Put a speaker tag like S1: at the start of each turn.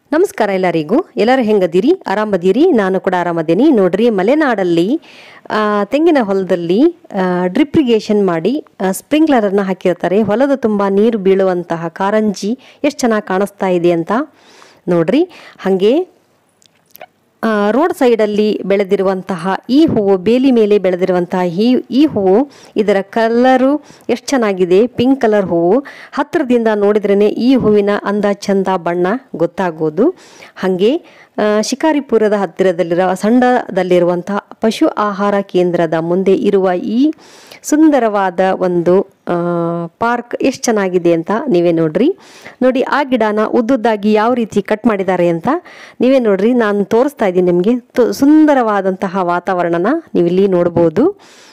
S1: ನಮಸ್ಕಾರ ಎಲ್ಲರೂ ಹೆಂಗದಿರಿ ಆರಾಮದಿರಿ ನಾನು ಕೂಡ ಆರಾಮದೇನಿ ನೋಡ್ರಿ ಮಲೆನಾಡಲ್ಲಿ ತೆಂಗಿನ ಹೊಲದಲ್ಲಿ ಡ್ರಿಪ್ ಇರಿಗೇಷನ್ ಮಾಡಿ ಸ್ಪ್ರಿಂಕ್ಲರ್ ಅನ್ನು ಹಾಕಿರ್ತಾರೆ ಹೊಲದ ತುಂಬಾ ನೀರು ಬೀಳುವಂತಹ ಕಾರಂಜಿ ಎಷ್ಟು ಚೆನ್ನಾಗಿ ಕಾಣಿಸ್ತಾ ಇದೆ ಅಂತ ನೋಡ್ರಿ ಹಾಗೆ ರೋಡ್ ಸೈಡ್ ಅಲ್ಲಿ ಬೆಳೆದಿರುವಂತಹ ಈ ಹೂವು ಬೇಲಿ ಮೇಲೆ ಬೆಳೆದಿರುವಂತಹ ಈ ಹೂವು ಇದರ ಕಲರ್ ಎಷ್ಟು ಚೆನ್ನಾಗಿದೆ ಪಿಂಕ್ ಕಲರ್ ಹೂವು ಹತ್ತಿರದಿಂದ ನೋಡಿದ್ರೇನೆ ಈ ಹೂವಿನ ಅಂದ ಚಂದ ಬಣ್ಣ ಗೊತ್ತಾಗೋದು ಹಾಗೆ ಶಿಕಾರಿಪುರದ ಹತ್ತಿರದಲ್ಲಿರುವ ಸಂಡದಲ್ಲಿರುವಂತಹ ಪಶು ಆಹಾರ ಕೇಂದ್ರದ ಮುಂದೆ ಇರುವ ಈ ಸುಂದರವಾದ ಒಂದು ಪಾರ್ಕ್ ಎಷ್ಟು ಚೆನ್ನಾಗಿದೆ ಅಂತ ನೀವೇ ನೋಡಿ ಆ ಗಿಡನ ಉದ್ದುದ್ದಾಗಿ ಯಾವ ರೀತಿ ಕಟ್ ಮಾಡಿದ್ದಾರೆ ಅಂತ ನೀವೇ ನೋಡ್ರಿ ನಾನು ತೋರಿಸ್ತಾ ಇದ್ದೀನಿ ನಿಮಗೆ ಸುಂದರವಾದಂತಹ ವಾತಾವರಣನ ನೀವು ಇಲ್ಲಿ ನೋಡಬಹುದು